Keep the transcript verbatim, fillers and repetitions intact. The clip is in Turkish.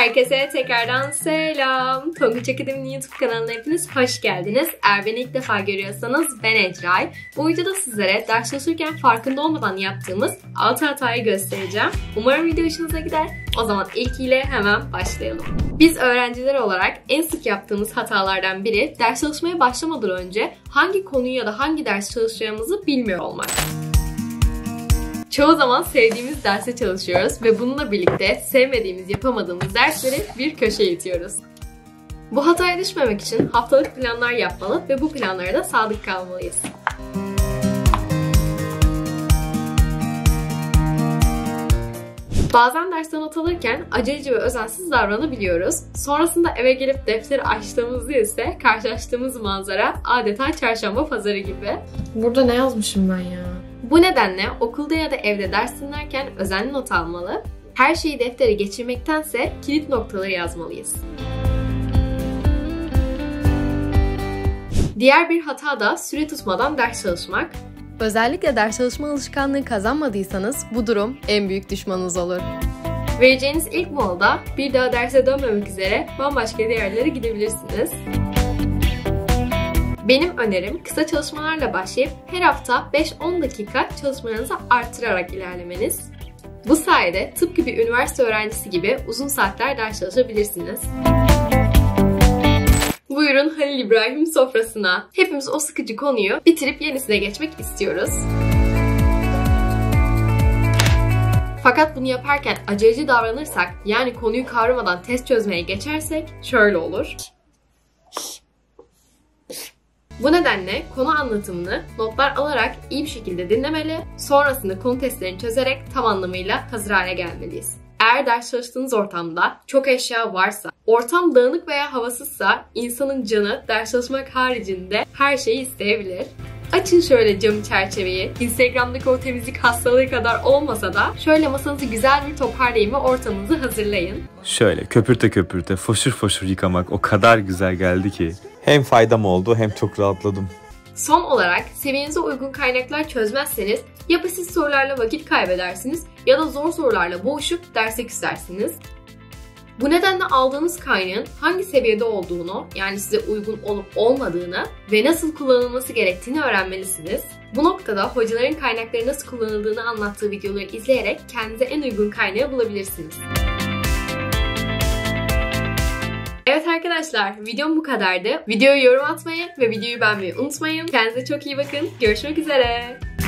Herkese tekrardan selam. Tonguç Akademi'nin YouTube kanalına hepiniz hoş geldiniz. Eğer beni ilk defa görüyorsanız ben Ecray. Bu videoda sizlere ders çalışırken farkında olmadan yaptığımız altı hatayı göstereceğim. Umarım video hoşunuza gider. O zaman ilkiyle hemen başlayalım. Biz öğrenciler olarak en sık yaptığımız hatalardan biri ders çalışmaya başlamadan önce hangi konuyu ya da hangi ders çalışacağımızı bilmiyor olmak. Çoğu zaman sevdiğimiz derse çalışıyoruz ve bununla birlikte sevmediğimiz, yapamadığımız dersleri bir köşeye itiyoruz. Bu hataya düşmemek için haftalık planlar yapmalı ve bu planlara da sadık kalmalıyız. Bazen dersten not alırken aceleci ve özensiz davranabiliyoruz. Sonrasında eve gelip defteri açtığımızda ise karşılaştığımız manzara adeta çarşamba pazarı gibi. Burada ne yazmışım ben ya? Bu nedenle okulda ya da evde ders dinlerken özenli not almalı, her şeyi deftere geçirmektense kilit noktaları yazmalıyız. Diğer bir hata da süre tutmadan ders çalışmak. Özellikle ders çalışma alışkanlığı kazanmadıysanız bu durum en büyük düşmanınız olur. Vereceğiniz ilk molada bir daha derse dönmemek üzere bambaşka yerlere gidebilirsiniz. Benim önerim kısa çalışmalarla başlayıp her hafta beş on dakika çalışmalarınızı artırarak ilerlemeniz. Bu sayede tıpkı bir üniversite öğrencisi gibi uzun saatler ders çalışabilirsiniz. Buyurun Halil İbrahim sofrasına. Hepimiz o sıkıcı konuyu bitirip yenisine geçmek istiyoruz. Fakat bunu yaparken aceleci davranırsak, yani konuyu kavramadan test çözmeye geçersek şöyle olur. Bu nedenle konu anlatımını notlar alarak iyi bir şekilde dinlemeli, sonrasında konu testlerini çözerek tam anlamıyla hazır hale gelmeliyiz. Eğer ders çalıştığınız ortamda çok eşya varsa, ortam dağınık veya havasızsa insanın canı ders çalışmak haricinde her şeyi isteyebilir. Açın şöyle camı çerçeveyi. Instagram'daki o temizlik hastalığı kadar olmasa da şöyle masanızı güzel bir toparlayın ve ortamınızı hazırlayın. Şöyle köpürte köpürte foşur foşur yıkamak o kadar güzel geldi ki. Hem faydam oldu hem çok rahatladım. Son olarak seviyenize uygun kaynaklar çözmezseniz ya basit sorularla vakit kaybedersiniz ya da zor sorularla boğuşup derse küsersiniz. Bu nedenle aldığınız kaynağın hangi seviyede olduğunu, yani size uygun olup olmadığını ve nasıl kullanılması gerektiğini öğrenmelisiniz. Bu noktada hocaların kaynakları nasıl kullanıldığını anlattığı videoları izleyerek kendinize en uygun kaynağı bulabilirsiniz. Evet arkadaşlar, videom bu kadardı. Videoyu yorum atmayı ve videoyu beğenmeyi unutmayın. Kendinize çok iyi bakın. Görüşmek üzere.